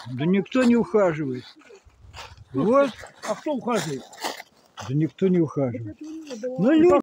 Да никто не ухаживает. Вот. А кто ухаживает? Да никто не ухаживает. Ну, люди